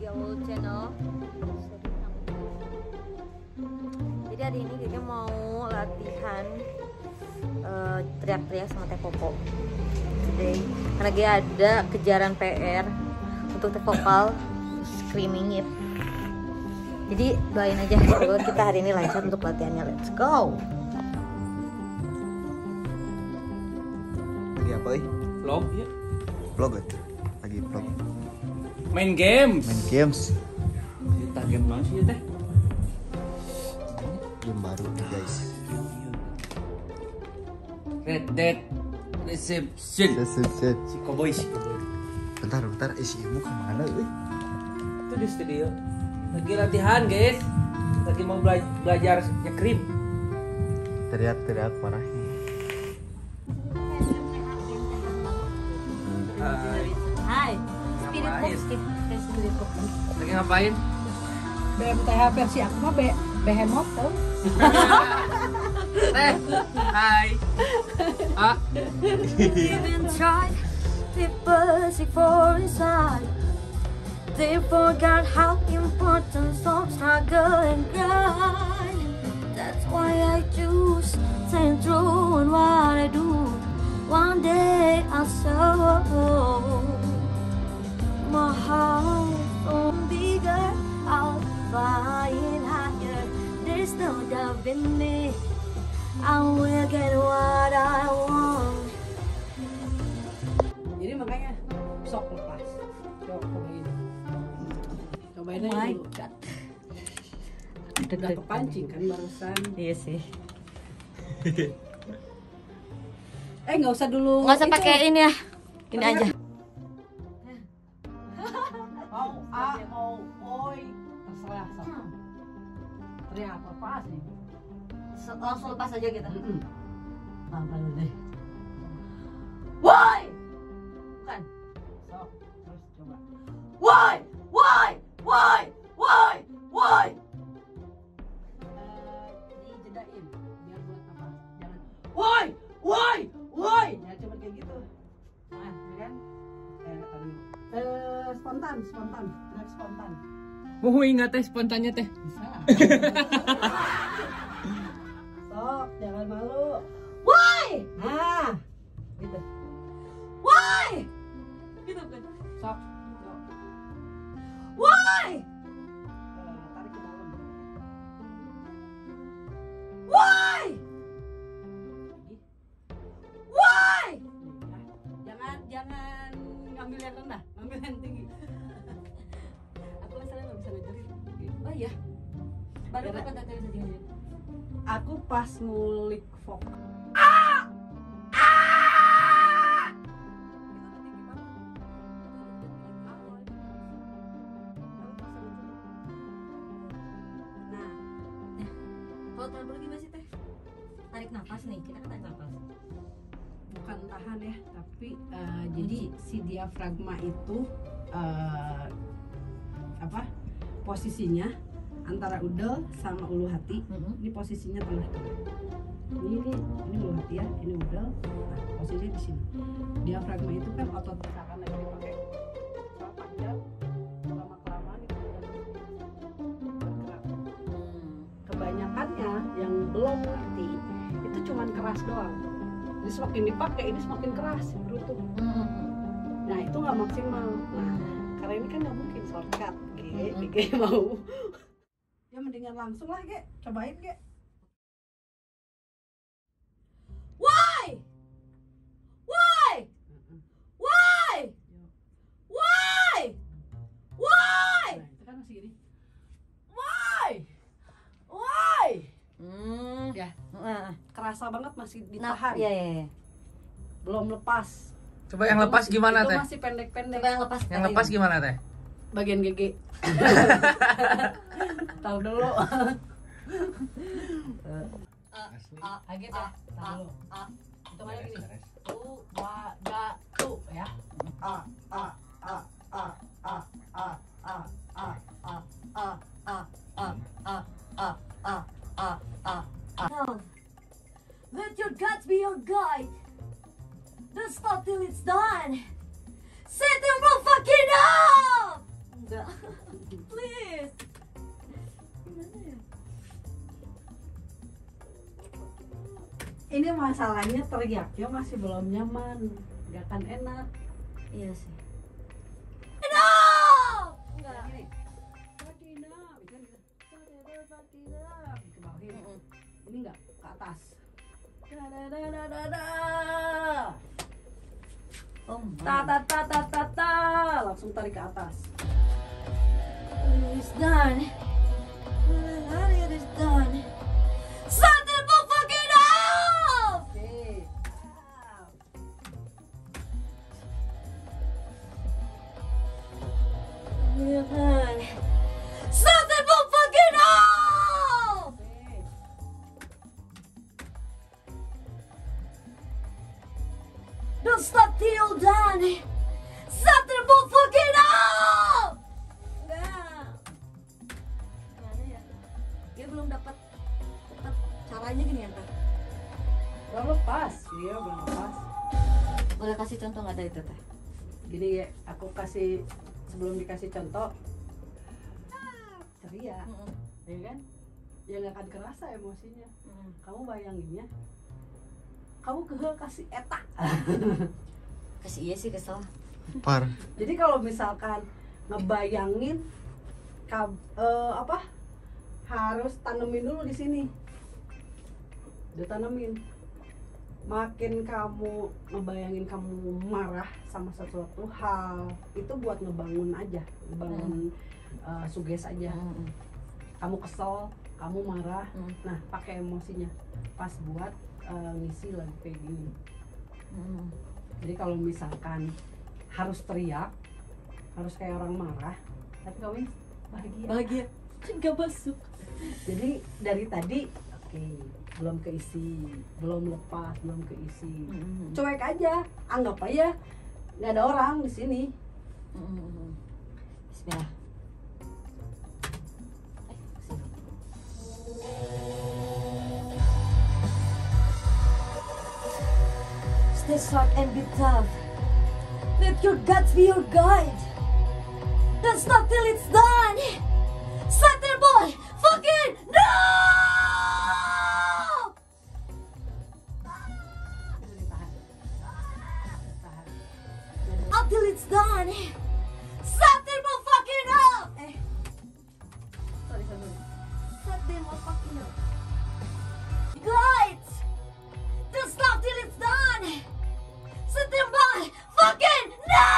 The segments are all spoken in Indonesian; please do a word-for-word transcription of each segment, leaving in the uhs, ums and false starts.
Gaul channel. Jadi hari ini Gege mau latihan uh, teriak-teriak sama Teh Popo today. Karena Gege ada kejaran P R untuk Teh Vokal screaming it. Jadi doain aja semoga kita hari ini lancar untuk latihannya. Let's go. Lagi apa ih? Vlog ya. Vlog aja. Lagi vlog. Main games. Main games. Kita game banget sih ya teh. Game baru nih guys. Red Dead Reception. Set set set. Si Cowboy si Cowboy. Bentar bentar, eh si ibu kemana ih? Itu di studio. Lagi latihan guys. Lagi mau bela belajar nyekrim. Teriak-teriak parah. Hai. Hai. Spirit box, spirit box. Lagi ngapain? B M T H versi aku mah be behemoth tau. Teh. Hai. Ah. Even tried, people seek for inside. They forgot how important some struggle and grind. That's why I choose staying true in what I do. One day I'll show my heart from bigger. I'll flying higher. There's no doubt in me. I will get what I want. Jadi makanya sok lepas. Coba cobain. Cobain Oh aja my dulu. god. Udah kepancing kan barusan. Iya sih. Eh nggak usah dulu. Nggak usah itu. pakai ini ya. Ini Pakai aja. Mau a mau oi terserah sok. Teriak apa pas nih? Langsung lepas aja kita. Heeh. Bang dulu deh. Why? Bukan. Sok terus coba. Why? Why? Why? Why? Why? Eh, dijedain biar buat apa? Jangan Why? Why? Why? ya coba kayak gitu. Nah, ya kan? Eh, tadi. Eh, spontan, spontan, teriak spontan. Mau ingat teh spontannya teh. Bisa. Sok, jangan malu. Why? Nah, gitu. Why? Gitu kan. Sok. Sok. Why? Eh, tarik ke dalam. Why? Why? Nah, jangan jangan ngambil yang rendah, ngambil yang tinggi. Aku masalah nggak bisa ngejerit. Oh iya. Baru Karena- kapan tadi bisa tinggal? Aku pas ngulik vokal. Nah, Kalau tahan dulu gimana sih teh? Tarik nafas nih, kita kan tarik nafas. bukan tahan ya, tapi eh, jadi si diafragma itu eh, apa? Posisinya antara udel sama ulu hati. Ini posisinya tengah-tengah. Ini ini ini ulu hati ya, ini udel. Nah, posisinya di sini. Diafragma itu kan otot misalkan lagi dipakai sama panjang, lama kelamaan itu bergerak. Kebanyakannya yang belum ngerti itu cuman keras doang. Jadi semakin dipakai ini semakin keras berutuh. Nah itu nggak maksimal. Nah karena ini kan nggak mungkin shortcut. Ge, Ge mau. Ya mendingan langsung lah Ge, cobain Ge. Why? Why? Why? Why? Why? Nah itu kan masih gini. Why? Why? Ya kerasa banget masih Nah, ditahan. iya iya iya. Belum lepas. Coba yang lepas gimana Itu teh? masih pendek-pendek. Coba yang lepas. Yang lepas gimana teh? Bagian G G. Tahu dulu. Agak ya. Tahu dulu. Itu kayak gini. Tu, wa, da, tu ya. A, a, a, a, a, a, a, a, a, a, a, a, a, a, a, a. Let your guts be your guide. Don't stop till it's done. Set them all fucking up! Enggak. ini masalahnya teriaknya masih belum nyaman, nggak akan enak. Iya sih. Enggak. Fatina, bisa bisa. Fatina, Fatina. Ke bawahin. Ini enggak ke atas. Da da da da da da. Oh, Ta ta ta ta ta ta. Langsung tarik ke atas. it's done. It is done. Something will fuck it up. Oke. Something will fuck it up. Oke. Don't stop till you're done. Something will fuck it up. Enggak. Gimana ya? Dia belum dapat dapat caranya gini ya, Teh. Belum lepas. Iya, belum lepas. Boleh kasih contoh nggak dari Teteh? Gini ya, aku kasih sebelum dikasih contoh. Ceria, ya kan? Ya nggak akan kerasa emosinya. Kamu bayanginnya, kamu ke kasih etak. Kasih iya sih kesel. Par. Jadi kalau misalkan ngebayangin, kab, eh, apa? Harus tanemin dulu di sini. Udah tanemin. Makin kamu ngebayangin kamu marah sama sesuatu hal, itu buat ngebangun aja, ngebangun uh, suges aja. Hmm. Kamu kesel, kamu marah, Hmm. nah pakai emosinya pas buat uh, ngisi lagi kayak gini. Hmm. Jadi kalau misalkan harus teriak, harus kayak orang marah, tapi kamu bahagia. Bahagia. Nggak masuk. Jadi dari tadi, oke, belum keisi, belum lepas, belum keisi. Hmm. Cuek aja, anggap aja nggak ada orang di sini. Hmm. Bismillah. Stay strong and be tough. Let your guts be your guide. Don't stop till it's done. Saturn boy, fucking no! Itu ditahan. Tahan. Until it's done. Saturn boy, fucking up. Eh, Sorry, sorry. Saturn boy, fucking up. Guides. Don't stop till it's done. Saturn boy, fucking no!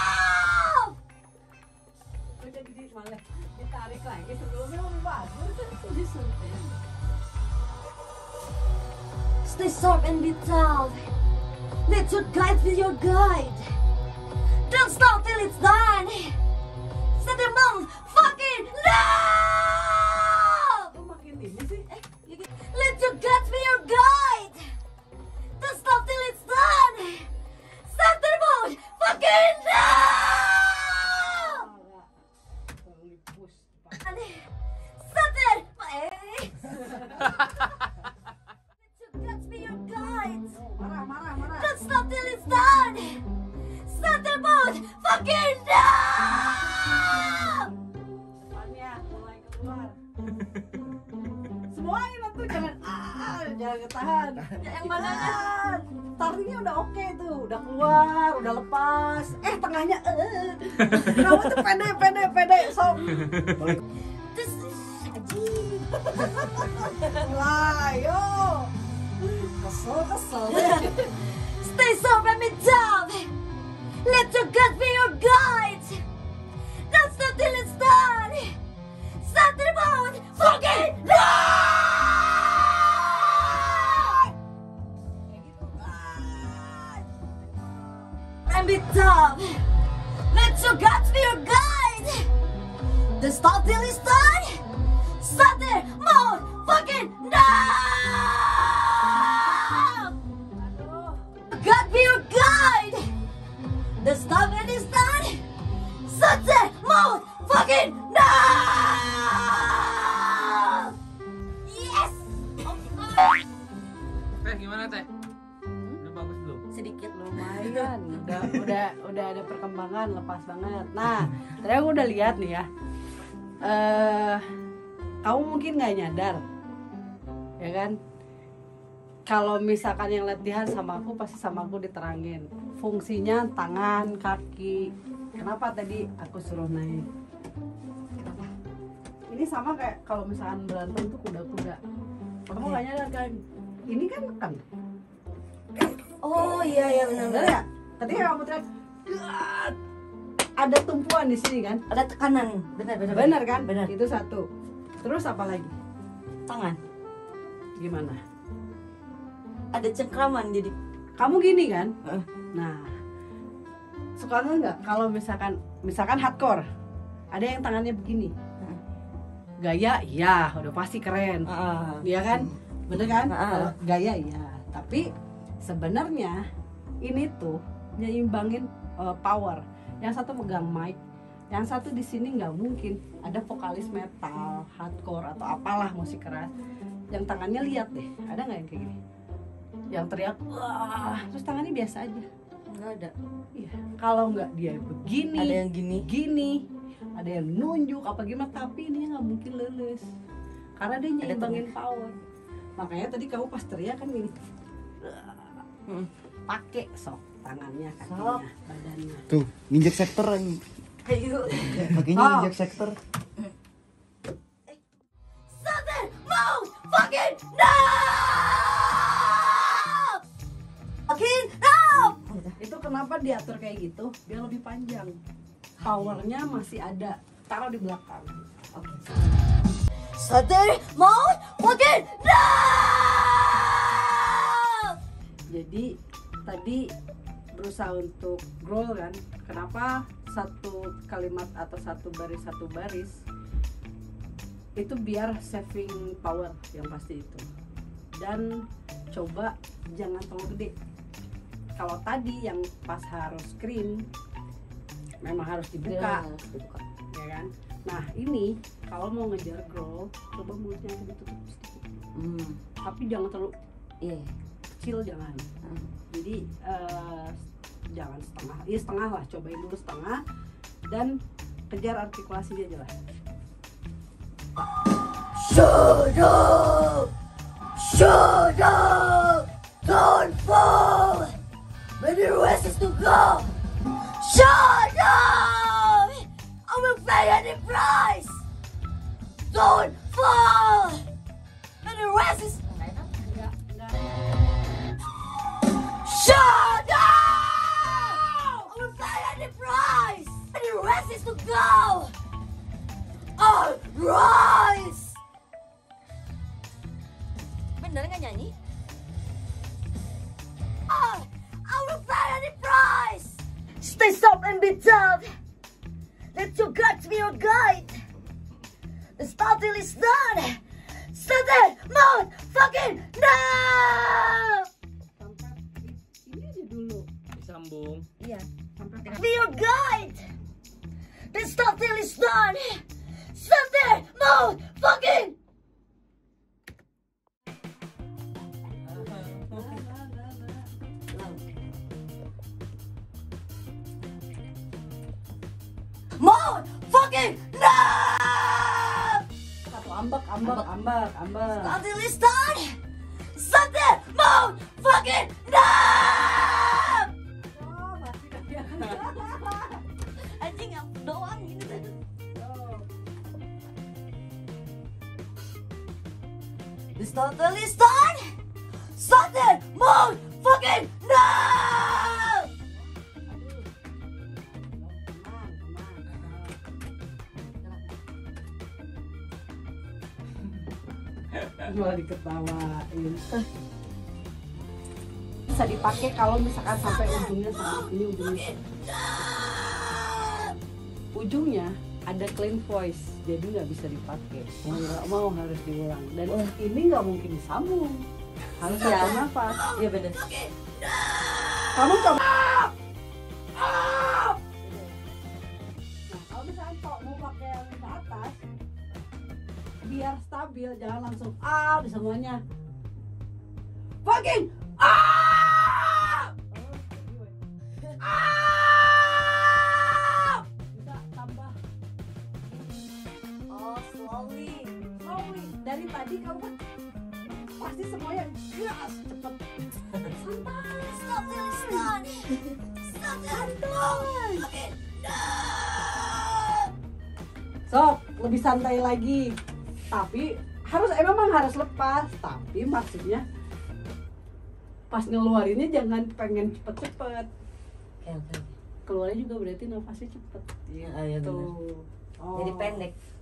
Udah gede malah ditarik lagi sebelumnya lebih bagus. Stay sharp and be tough. Let your guide be your guide. Don't stop till it's done. Set them down, fucking no! Kok makin ini sih? Eh, you get- Let your guide be your guide. Don't stop till it's done. Set them down, fucking no! Terlalu push. Saturn, eh. Let your guts be your guide. Marah, marah, marah. Don't stop till it's done. Saturn boat, fucking no! Depannya mulai keluar. Semuanya tuh jangan ah, jangan ketahan. Yang mana? Ah, startingnya udah oke tuh, udah keluar, udah lepas. Eh tengahnya eh. Kamu tuh pede, pede, pede, sok. This anjing. Mulai, yo. Kesel, kesel. Stay soft and be tough. Let your gut be your guide. Don't stop till it's done. Saturn boat, fucking no! And be tough. Let your guts be your guide. Don't stop till it's done. Saturn boat, fucking no! God be your guide. The stop and it's done. Sunset mode, fucking no! Yes! Teh gimana teh? Udah bagus belum? Sedikit Lumayan, udah udah udah ada perkembangan, lepas banget. Nah, tadi aku udah lihat nih ya. Eh, kamu mungkin nggak nyadar, ya kan? kalau misalkan yang latihan sama aku pasti sama aku diterangin fungsinya tangan, kaki. Kenapa tadi aku suruh naik? Kenapa? Ini sama kayak kalau misalkan berantem tuh kuda-kuda. Kamu gak nyadar kan? Ini kan kan. Oh iya iya benar Bener ya? Ketika kamu teriak, "Gak!" ada tumpuan di sini kan? ada tekanan. Benar benar. Benar kan? Benar. Itu satu. Terus apa lagi? Tangan. Gimana? Ada cengkraman jadi. Kamu gini kan? Uh. Nah, suka nggak kalau misalkan misalkan hardcore, ada yang tangannya begini, gaya, iya, udah pasti keren, Uh. iya kan, bener kan? Uh. Kalau gaya, iya. Tapi sebenarnya ini tuh nyimbangin uh, power. Yang satu megang mic, yang satu di sini nggak mungkin ada vokalis metal, hardcore atau apalah musik keras. Yang tangannya lihat deh, ada nggak yang kayak gini? Yang teriak, wah, terus tangannya biasa aja. Nggak ada. Iya, kalau nggak dia begini, Ada yang gini. gini, ada yang nunjuk apa gimana, tapi ini nggak mungkin leles karena dia nyimbangin power. Makanya tadi kamu pas teriak kan gini, Hmm. pakai sok tangannya, kakinya, Sok. badannya. Tuh, nginjek sektor ini. Ayo. Kakinya Oh. nginjek sektor. Something move fucking no! Fucking no! Itu kenapa diatur kayak gitu? Biar lebih panjang. Powernya masih ada. Taruh di belakang. Oke. Something move fucking no! Jadi tadi berusaha untuk growl kan. Kenapa satu kalimat atau satu baris satu baris? Itu biar saving power yang pasti itu. Dan coba jangan terlalu gede. Kalau tadi yang pas harus screen memang harus dibuka, Dibuka. ya kan? Nah ini kalau mau ngejar growl, coba mulutnya ditutup sedikit. Hmm. Tapi jangan terlalu Iya. kecil, jangan. Hmm. Jadi eh, jangan setengah, ya setengah lah, cobain dulu setengah dan kejar artikulasinya jelas. Shut up! Shut up! Don't fall! Maybe the rest is to go! Shut up! I will pay any price! Don't fall! Maybe the rest is... Enggak, enggak. Shut up! I will pay any price! Maybe the rest is to go! All rise! Bener nggak nyanyi? Oh, I will pay any price! Stay soft and be tough. Let your gut be your guide. The start till it's done. Something more fucking now! Sampai ini aja dulu. Disambung. Iya. Sampai Be your guide. The start till it's done. Something more fucking. More fucking no! satu ambek, ambek, ambek, ambek. Until it's done. Something more fucking no! Oh, masih kayak. Anjing yang doang ini tadi. This total is done. Something more fucking no! Malah diketawain. Bisa dipakai kalau misalkan sampai ujungnya sama ini ujungnya. Ujungnya ada clean voice, jadi nggak bisa dipakai. Mau nggak mau harus diulang. Dan ini nggak mungkin disambung, harus Iya. satu nafas. Iya bener. Kamu coba. Nah, kalau misalkan kok mau pakai yang ke atas, biar stabil, jangan langsung ah di semuanya. Fucking ah! Ah! Bisa tambah. Oh, slowly. Slowly. Dari tadi kamu kan pasti semuanya gas cepet. Santai. Stop till it's done. Stop till it's done. Okay, no. Sok, lebih santai lagi. Tapi harus eh, memang harus lepas, tapi maksudnya pas ngeluarinnya jangan pengen cepet-cepet. Oke, oke. Keluarnya juga berarti nafasnya cepet. Iya, iya benar. Tuh. Oh. Jadi pendek.